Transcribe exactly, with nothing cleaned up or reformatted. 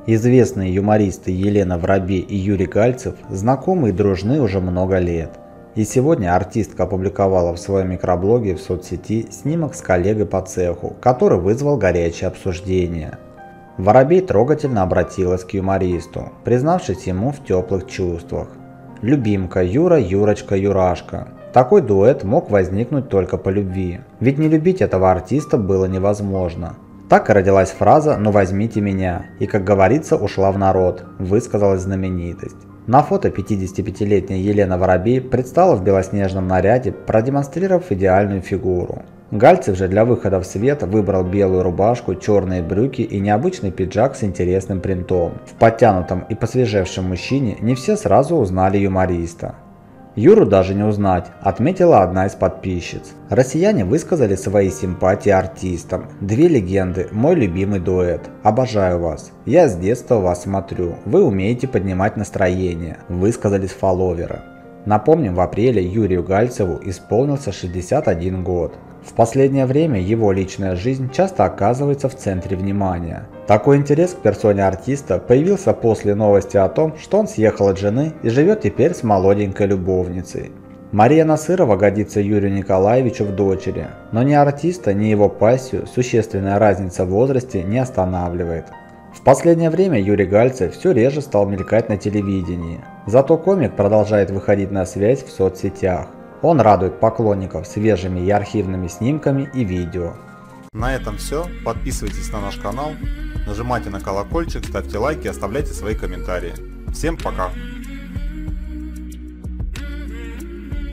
Известные юмористы Елена Воробей и Юрий Гальцев знакомы и дружны уже много лет. И сегодня артистка опубликовала в своем микроблоге в соцсети снимок с коллегой по цеху, который вызвал горячее обсуждение. Воробей трогательно обратилась к юмористу, признавшись ему в теплых чувствах. «Любимка, Юра, Юрочка, Юрашка». Такой дуэт мог возникнуть только по любви, ведь не любить этого артиста было невозможно. Так и родилась фраза «ну возьмите меня» и, как говорится, ушла в народ, высказалась знаменитость. На фото пятидесятипятилетняя Елена Воробей предстала в белоснежном наряде, продемонстрировав идеальную фигуру. Гальцев же для выхода в свет выбрал белую рубашку, черные брюки и необычный пиджак с интересным принтом. В подтянутом и посвежевшем мужчине не все сразу узнали юмориста. Юру даже не узнать, отметила одна из подписчиц. Россияне высказали свои симпатии артистам. Две легенды, мой любимый дуэт. Обожаю вас. Я с детства вас смотрю. Вы умеете поднимать настроение, высказались фолловеры. Напомним, в апреле Юрию Гальцеву исполнился шестьдесят один год. В последнее время его личная жизнь часто оказывается в центре внимания. Такой интерес к персоне артиста появился после новости о том, что он съехал от жены и живет теперь с молоденькой любовницей. Мария Насырова годится Юрию Николаевичу в дочери, но ни артиста, ни его пассию существенная разница в возрасте не останавливает. В последнее время Юрий Гальцев все реже стал мелькать на телевидении, зато комик продолжает выходить на связь в соцсетях. Он радует поклонников свежими и архивными снимками и видео. На этом все. Подписывайтесь на наш канал, нажимайте на колокольчик, ставьте лайки, оставляйте свои комментарии. Всем пока!